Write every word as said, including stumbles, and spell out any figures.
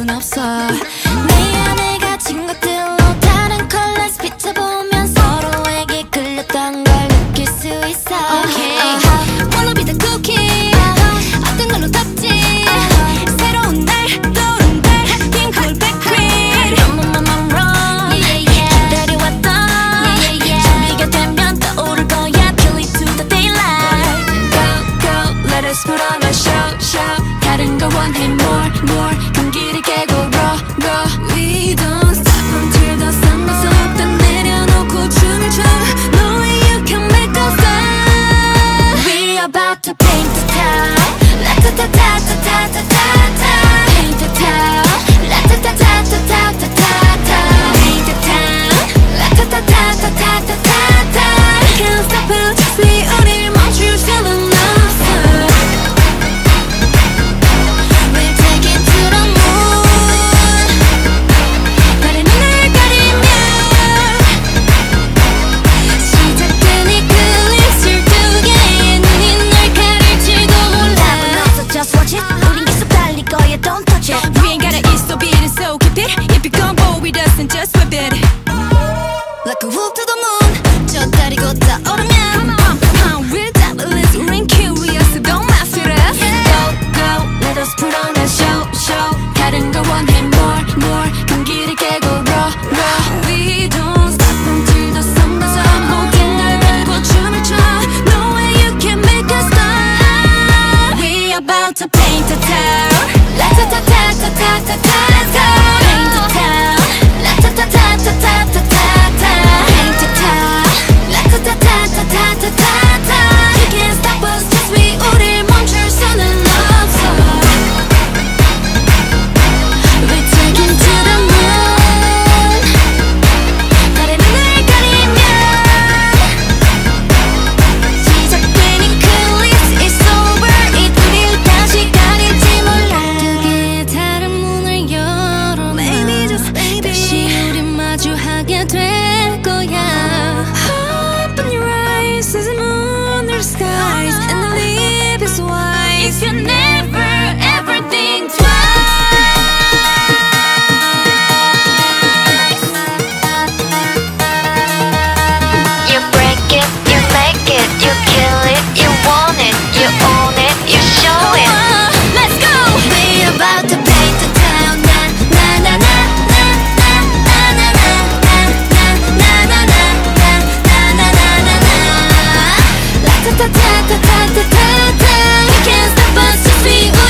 필요는 없어. 내 안에 갇힌 것들로 다른 컬러스 비춰보면 서로에게 끌렸던 걸 느낄 수 있어. Okay. uh-huh. Wanna be the cookie. uh-huh. 어떤 걸로 덮지. uh-huh. 새로운 날 떠오른 달 핑크볼 백퀸. I'm on my run. Yeah, yeah, yeah. 기다려왔던 yeah, yeah, yeah. 준비가 되면 떠오를 거야. Kill it to the daylight. Go go let us put on a show show. 다른 걸 원해 more more. 경기를 깨고 raw raw. We don't stop until the sun goes up. 다 내려놓고 춤을 춰. No way you can make us stop. We about to paint the town. La ta ta ta ta ta ta ta ta. Paint the town. La ta ta ta ta ta ta ta ta. Paint the town. La ta ta ta ta ta ta ta ta. We can't stop until we 우릴 멈출 수는 없어. We'll take it to the moon. 달의 눈을 가리면 시작된 이 클릭술 두 개의 눈이 널 가릴지도 몰라. 답은 없어, just watch it. 우린 계속 달릴 거야, don't touch it. We ain't gotta eat, so beat it, so keep it. If you come bold with us, then just whip it. Like a wolf to the moon. 저 달이 곧 떠오르면 we're devilish, we're curious, so don't mess with us. Go, go, let us put on a show, show. 다른 걸 원해 more, more. 경기를 깨고 raw, raw. We don't stop until the sun goes up. 모든 날 밟고 춤을 춰. No way you can make us stop. We about to paint the town. La ta ta ta ta ta ta ta. Let's go. Paint the town. La ta ta ta ta ta ta ta ta. Paint the town. La ta ta ta ta ta ta ta ta. You can't stop us, just we 우릴 멈출 수는 없어. We're taking to the moon. 달의 눈을 가리면 시작된 이 클릭스 is over. 이 우릴 다시 가릴지 몰라. 두 개의 다른 문을 열어. Maybe just maybe 다시 우리 마주하게 될 거야. Open your eyes, there's a moon, there's skies, and the leaf is white. If you never ever think twice. You break it, you make it, you kill it, you want it, you own it, you show it. Let's go. We about to paint the town. Na na na na na na na na na na na na na na na na na. La ta ta ta ta ta ta ta ta. You can't stop us, just we.